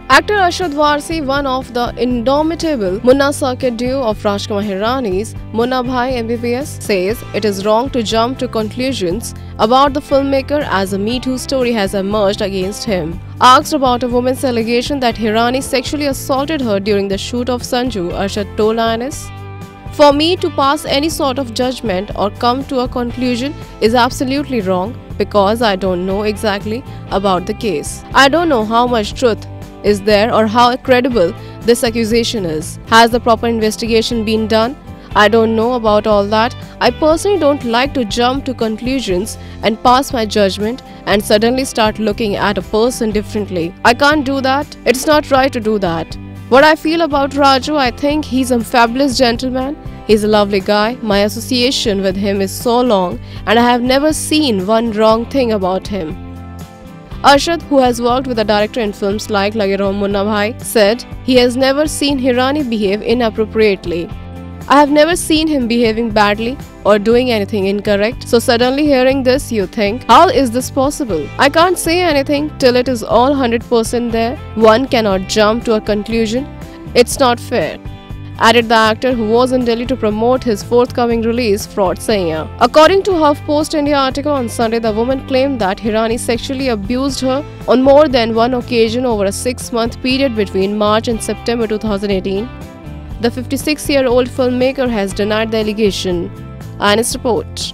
Actor Arshad Warsi, one of the indomitable Munna-Circuit duo of Rajkumar Hirani's Munna Bhai M.B.B.S, says it is wrong to jump to conclusions about the filmmaker as a Me Too story has emerged against him. Asked about a woman's allegation that Hirani sexually assaulted her during the shoot of Sanju, Arshad told INS, "For me to pass any sort of judgment or come to a conclusion is absolutely wrong because I don't know exactly about the case. I don't know how much truth is there or how credible this accusation is. Has the proper investigation been done? I don't know about all that. I personally don't like to jump to conclusions and pass my judgment and suddenly start looking at a person differently. I can't do that. It's not right to do that. What I feel about Raju, I think he's a fabulous gentleman. He's a lovely guy. My association with him is so long and I have never seen one wrong thing about him." Arshad, who has worked with a director in films like Lage Raho Munna Bhai, said he has never seen Hirani behave inappropriately. "I have never seen him behaving badly or doing anything incorrect. So suddenly hearing this, you think, how is this possible? I can't say anything till it is all 100% there. One cannot jump to a conclusion. It's not fair," added the actor, who was in Delhi to promote his forthcoming release, Fraud Saiya. According to HuffPost India article on Sunday, the woman claimed that Hirani sexually abused her on more than one occasion over a 6-month period between March and September 2018. The 56-year-old filmmaker has denied the allegation. INS report.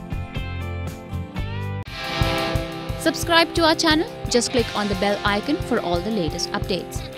Subscribe to our channel. Just click on the bell icon for all the latest updates.